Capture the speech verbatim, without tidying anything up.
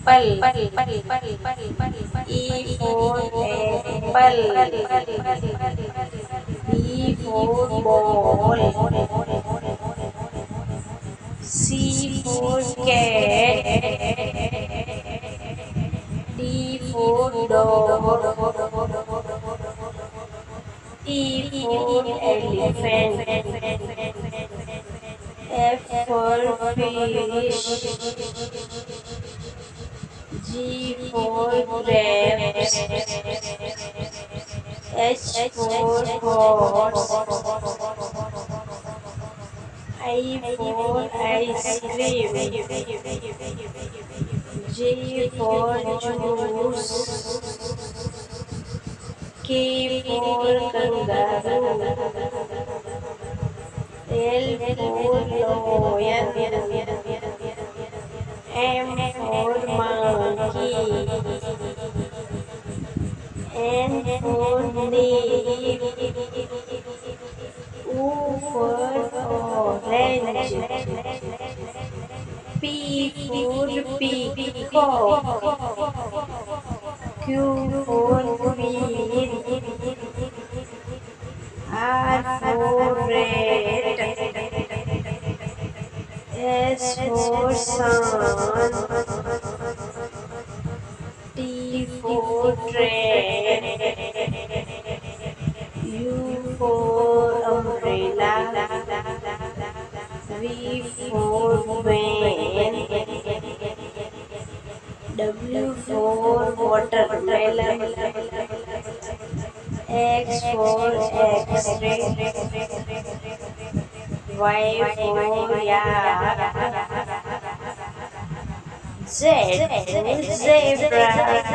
E for apple. B for ball. C for cat. D for dog. E for elephant. F for fish. G for grapes. H for horse. I for ice cream. J for juice. K for kangaroo. L for lion. M for monkey. N for nail. O for orange. P for peacock. Q for queen. R for rat. S for sun. T for train. U for umbrella. V for van. W for watermelon. X for X-ray. Y for yak. Z for zebra.